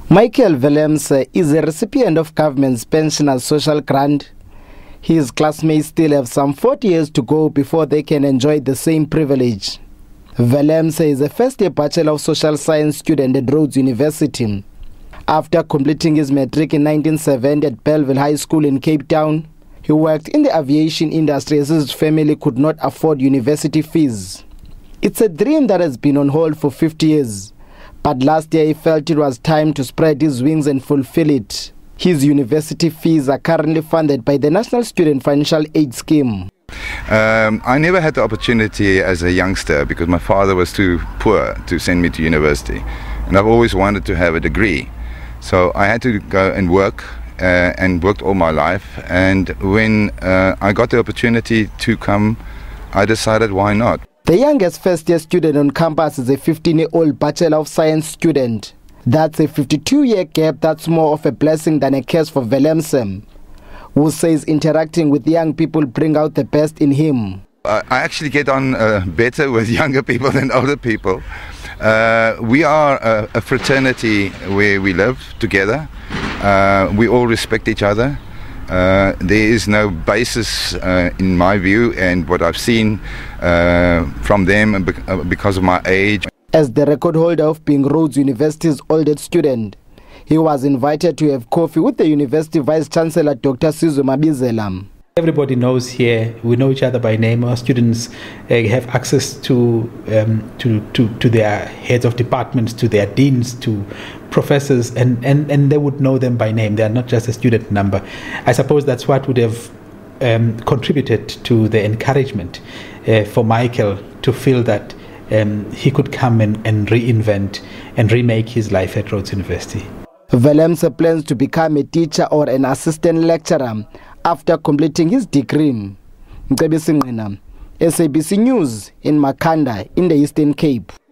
Michael Willemse is a recipient of government's pensioners' social grant. His classmates still have some 40 years to go before they can enjoy the same privilege. Willemse is a first-year Bachelor of Social Science student at Rhodes University. After completing his matric in 1970 at Bellville High School in Cape Town, he worked in the aviation industry as his family could not afford university fees. It's a dream that has been on hold for 50 years. But last year he felt it was time to spread his wings and fulfill it. His university fees are currently funded by the National Student Financial Aid Scheme. I never had the opportunity as a youngster because my father was too poor to send me to university. And I've always wanted to have a degree. So I had to go and work and worked all my life. And when I got the opportunity to come, I decided why not. The youngest first-year student on campus is a 15-year-old Bachelor of Science student. That's a 52-year gap that's more of a blessing than a curse for Willemse, who says interacting with young people bring out the best in him. I actually get on better with younger people than older people. We are a fraternity where we live together. We all respect each other. There is no basis in my view and what I've seen from them because of my age. As the record holder of being Rhodes University's oldest student, he was invited to have coffee with the University Vice Chancellor Dr. Sizwe Mabizela. Everybody knows here, we know each other by name. Our students have access to their heads of departments, to their deans, to professors, and they would know them by name. They are not just a student number. I suppose that's what would have contributed to the encouragement for Michael to feel that he could come and reinvent and remake his life at Rhodes University. Willemse plans to become a teacher or an assistant lecturer after completing his degree. SABC News in Makhanda in the Eastern Cape.